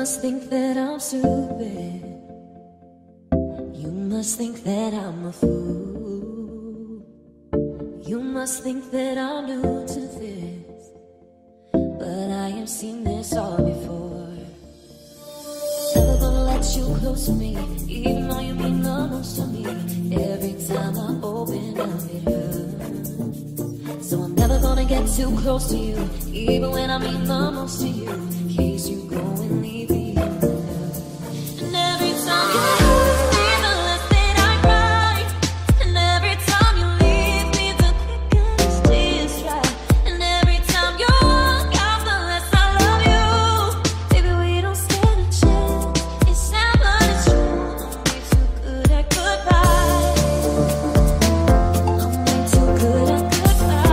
must think that I'm stupid. You must think that I'm a fool. You must think that I'm new to this, but I have seen this all before. Never gonna let you close to me, even though you mean the most to me. Every time I open up it hurts. So I'm never gonna get too close to you, even when I mean the most to you, in case you go and leave me in the dirt. And every time you hurt me, the less that I cry. And every time you leave me, the quicker these tears dry. And every time you walk out, the less I love you. Baby, we don't stand a chance. It's sad, but it's true. I'm way too good at goodbye. I'm way too good at goodbye.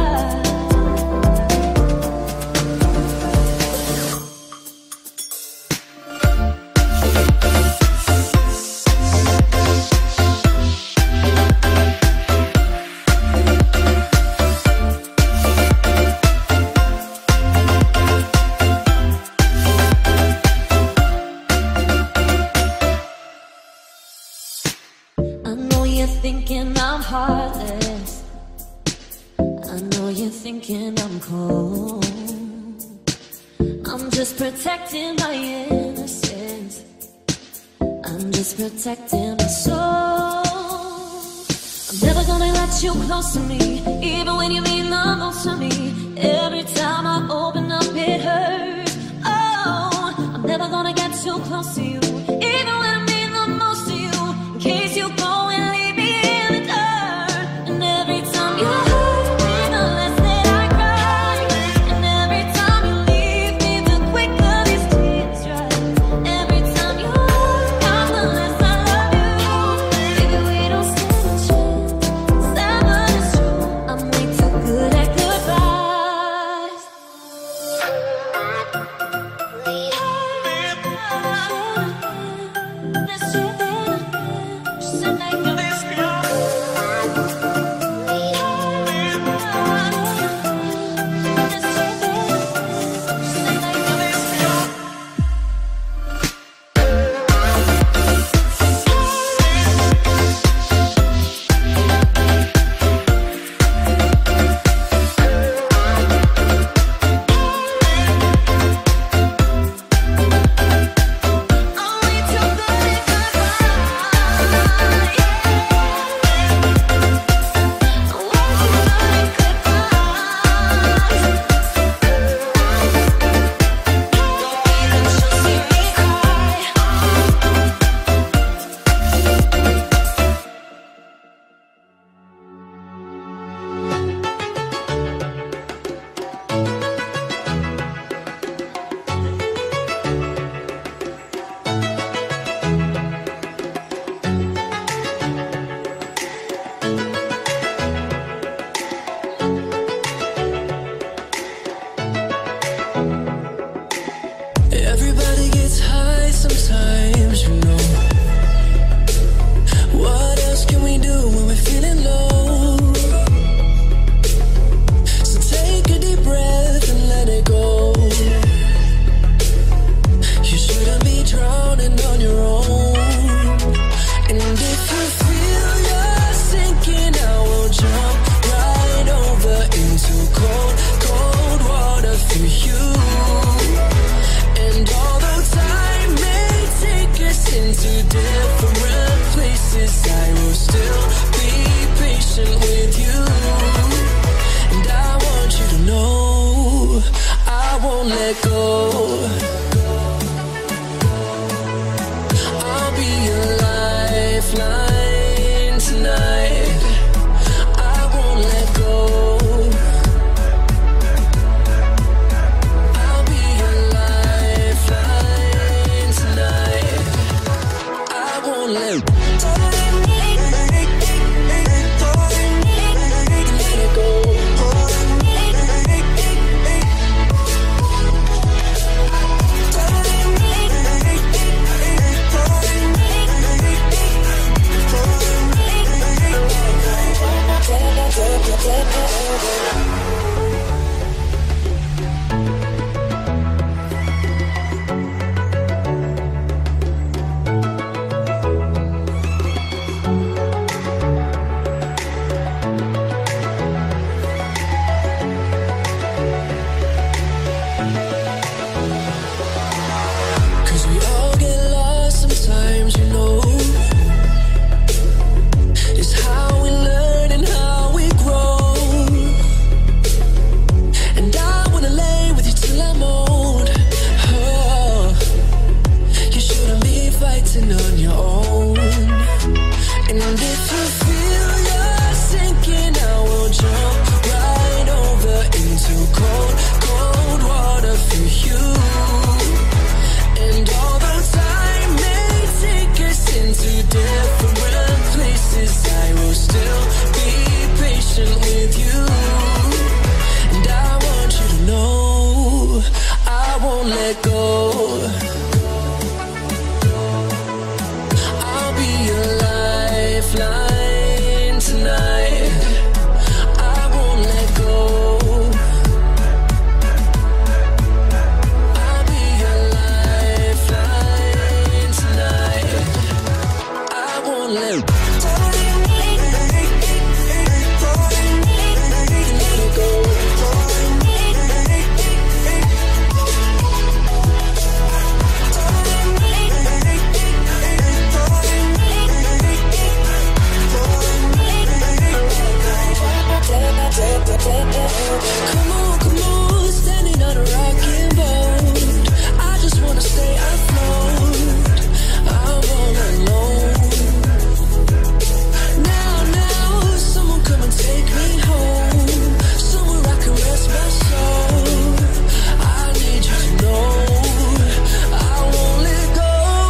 I know you're thinking I'm heartless. I know you're thinking I'm cold. I'm just protecting my innocence. I'm just protecting my soul. I'm never gonna let you close to me, even when you mean the most to me. Every time I open up, it hurts. Oh, I'm never gonna get too close to you, even when I mean the most to you, in case you go and leave me in the dirt. And every time you hurt me, the less that I cry. And every time you leave me, the quicker these tears dry. Every time you walk out, the less I love you. Baby, we don't stand a chance. Sad, but it's true. I'm way too good at goodbyes. We hurt. let go. I'll be your lifeline tonight. I won't let go. I'll be your lifeline tonight. I won't let go. Come on, standing on a rocking boat. I just wanna stay afloat. I'm all alone. Now, someone come and take me home. Somewhere I can rest my soul. I need you to know I won't let go.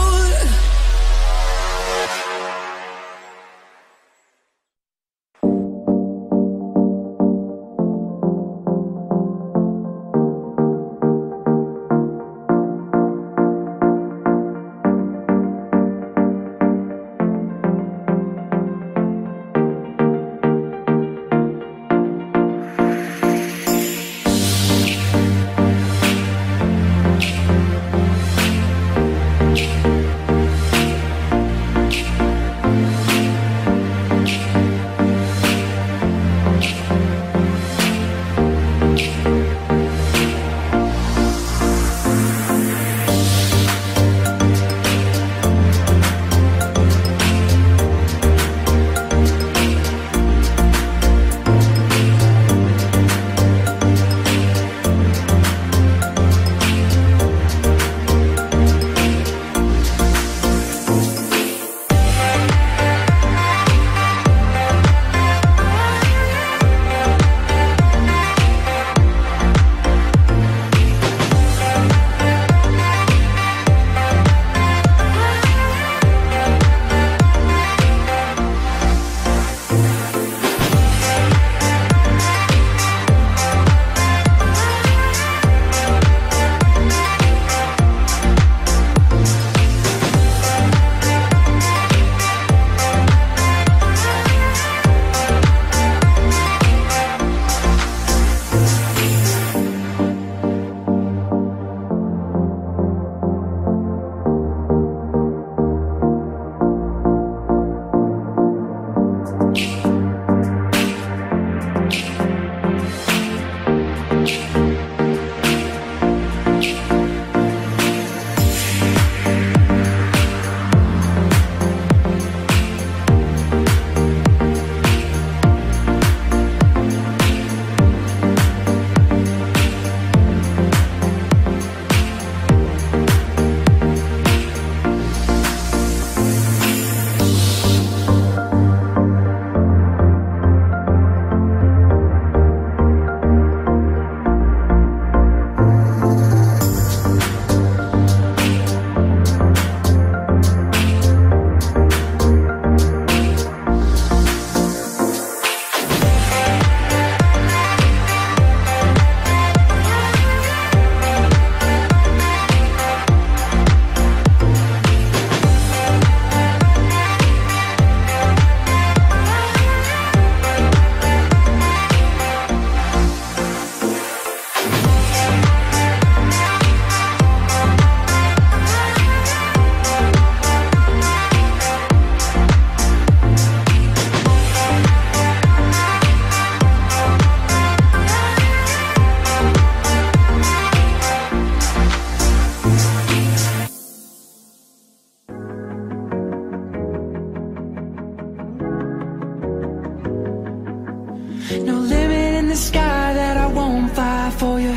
No limit in the sky that I won't fly for you.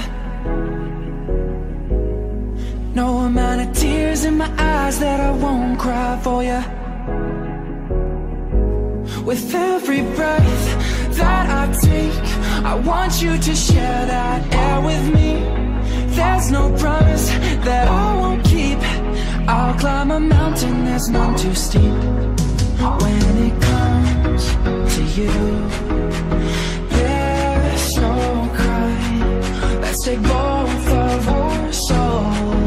No amount of tears in my eyes that I won't cry for you. With every breath that I take, I want you to share that air with me. There's no promise that I won't keep. I'll climb a mountain that's none too steep. When it comes to you, there's no cry. Let's take both of our souls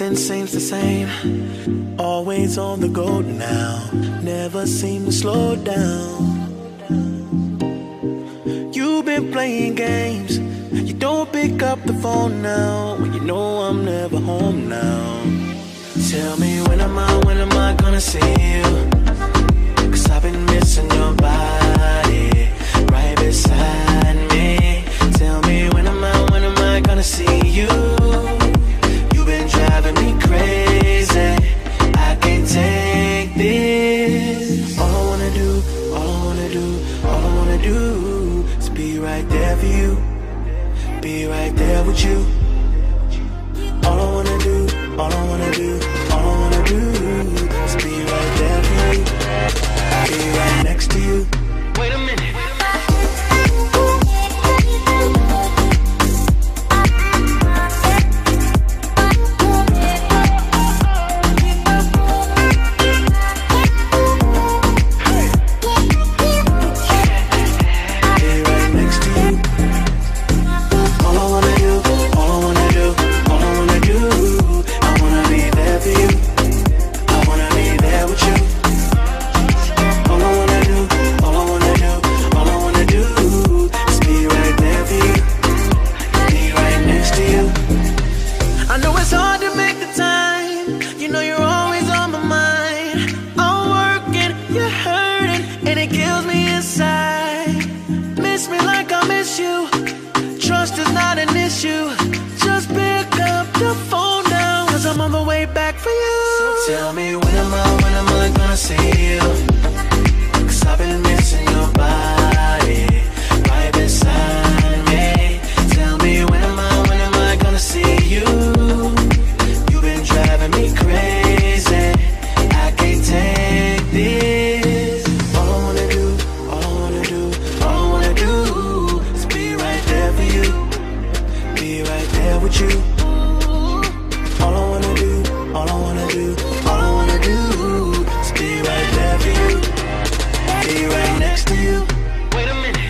Nothing seems the same. Always on the go now. Never seem to slow down. You've been playing games. You don't pick up the phone now when you know I'm never home now. Tell me when am I gonna see you? 'Cause I've been missing your body right beside me. Tell me when am I gonna see you? You've been driving me crazy. I can't take this. All I wanna do is be right there for you. Be right there with you. All I wanna do is be right there for you. Be right next to you. Wait a minute. Tell me when am I gonna see you? 'Cause I've been missing your body right beside me. Tell me when am I gonna see you? You've been driving me crazy. I can't take this. All I wanna do is be right there for you. Be right there with you. All I wanna do is be right there for you. Be right next to you. Wait a minute.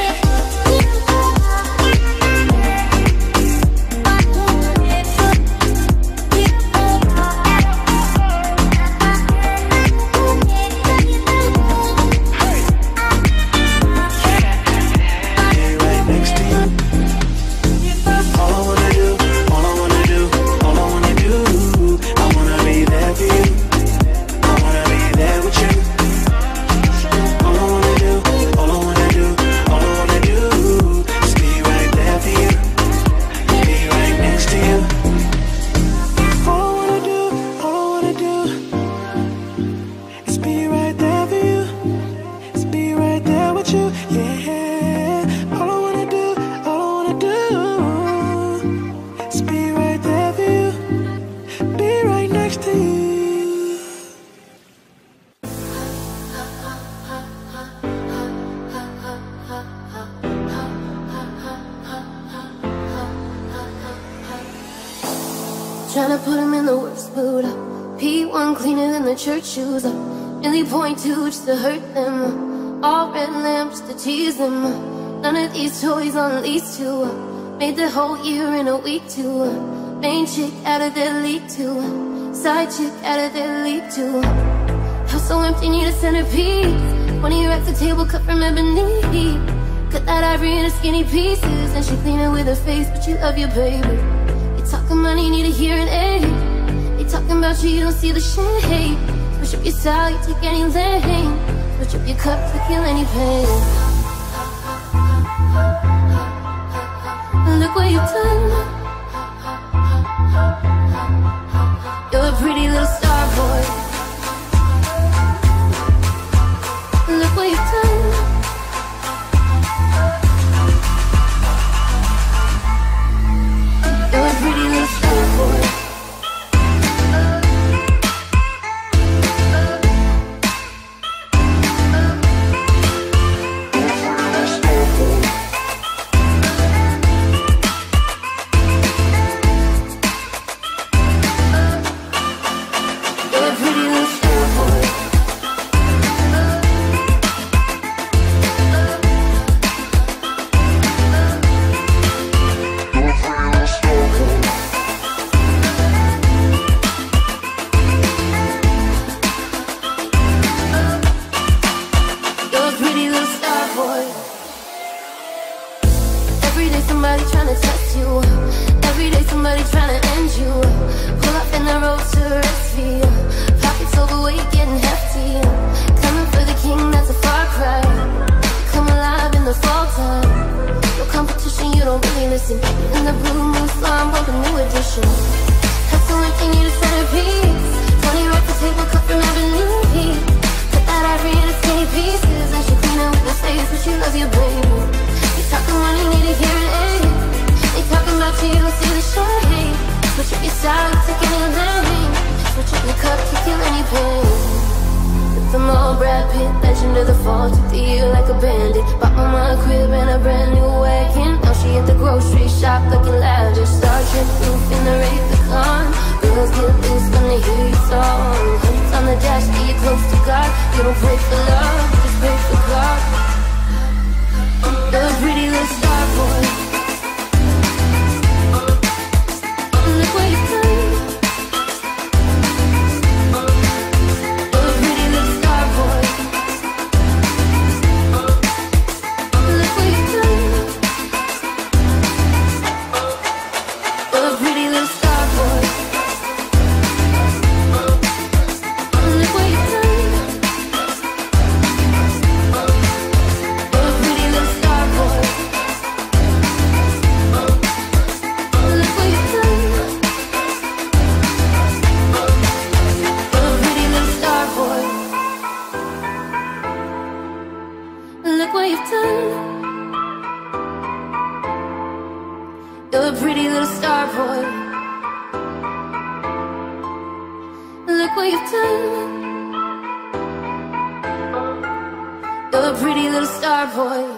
Tryna put him in the worst mood. P1 cleaner than the church shoes. Really point to just to hurt them. All red lamps to tease them. None of these toys on lease to. Made the whole year in a week too. Main chick out of their league too. Side chick out of their league too. House so empty, need a centerpiece. One of your at the table cut from ebony. Cut that ivory into skinny pieces. And she clean it with her face, but you love your baby. Talking money, need a hearing aid. They talking about you, you don't see the shade. Switch up your style, you take any lane. Switch up your cup to kill any pain. Look what you've done. You're a pretty little star boy. Look what you've done. You're a pretty little star boy. You're a pretty Every day somebody trying to test you. Every day somebody trying to end you. Pull up in the road to rescue. Pockets overweight, getting hefty. Coming for the king, that's a far cry. Come alive in the fall time. No competition, you don't really listen. In the blue moon slime, bump a new edition. Hustle like you need a centerpiece. 20 racks a table cut from Avenue P. Cut that ivory in its skinny pieces. And she clean it with the face, but she loves you, baby. You talking money, need a hearing aid. They talking about you, you don't see the shade. Switch up your style, take any lane. Switch up your cup, to kill any pain. With them all Brad Pitt, legend of the fall. Took the year like a bandit. Bought mama a crib and a brand new wagon. Now she at the grocery shop looking lavish. Star Trek roof in the Raycon. Girls get loose when they hear your song. Hundreds on the dash, get you close to God. You don't pray for love, you just pray for God. You're a pretty little star boy. Look what you've done. You're a pretty little star boy. Look what you've done. You're a pretty little star boy. Look what you've done. You're a pretty little star boy. Look what you've done. You're a pretty little star boy. Look what you've done. You're a pretty little star boy. Look what you've done. You're a pretty little star boy.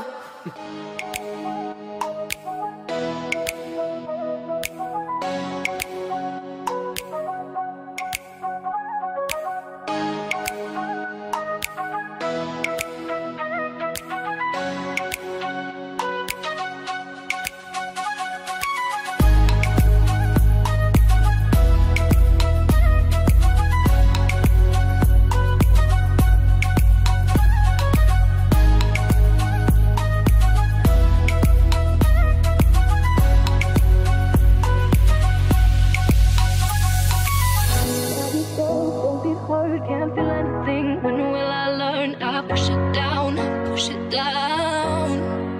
Don't be hurt, can't feel anything. When will I learn? I push it down, push it down.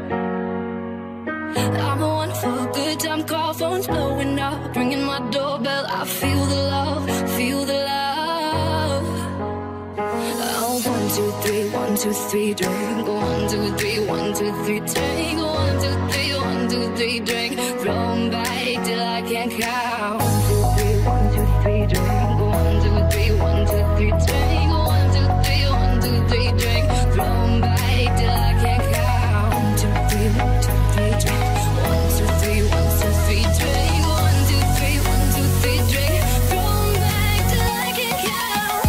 I'm the one for a good time call, phone's blowing up, ringing my doorbell. I feel the love, feel the love. Oh, 1, 2, 3, 1, 2, 3, drink. 1, 2, 3, 1, 2, 3, drink. 1, 2, 3, 1, 2, 3, drink. Roll back till I can't count. 1, 2, 3, 1, 2, 3, drink. 1, 2, 3, 1, 2, 3, drink. 1, 2, 3, 1, 2, 3, drink. Roll back till I can't count. 1, 2, 3, 1, 2, 3, drink. 1, 2, 3, 1, 2, 3, drink. 1, 2, 3, 1, 2, 3, drink. Roll back till I can't count.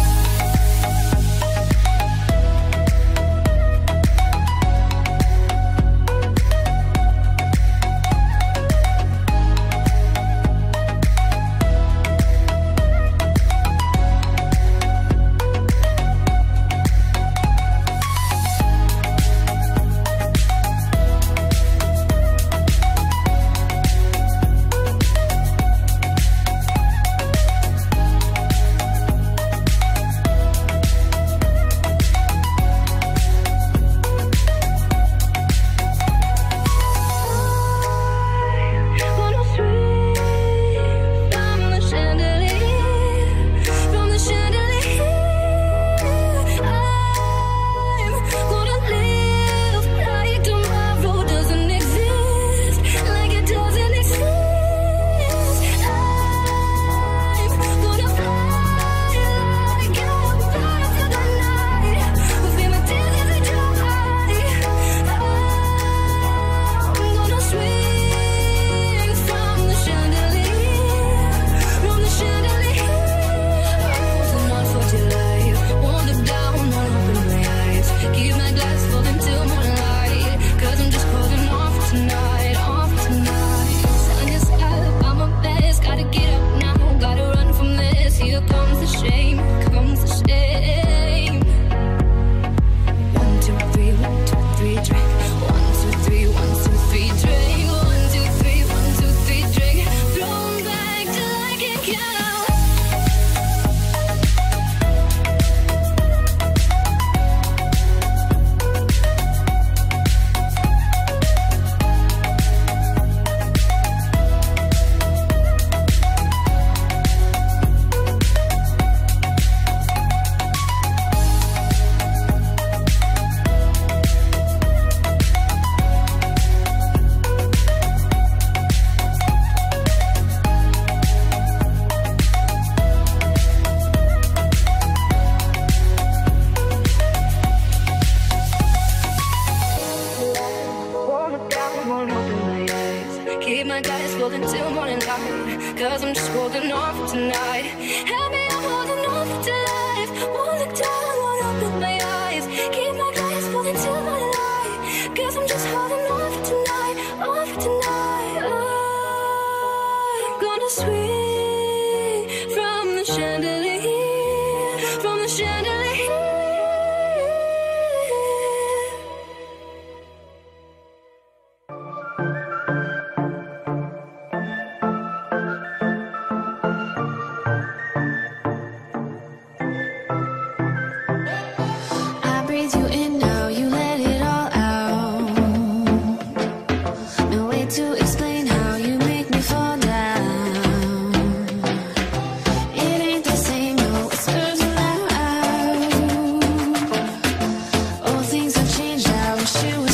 Keep my glass full until morning light, 'cause I'm just holding on for tonight. Help me, I'm holding on for till life. Won't look down, won't open my eyes. Keep my glass full until morning light, 'cause I'm just holding on for tonight, on for tonight. I'm gonna swing from the chandelier, from the chandelier. I breathe you in now, you let it all out. No way to explain how you make me fall down. It ain't the same, no whispers allowed. Oh, things have changed, I wish you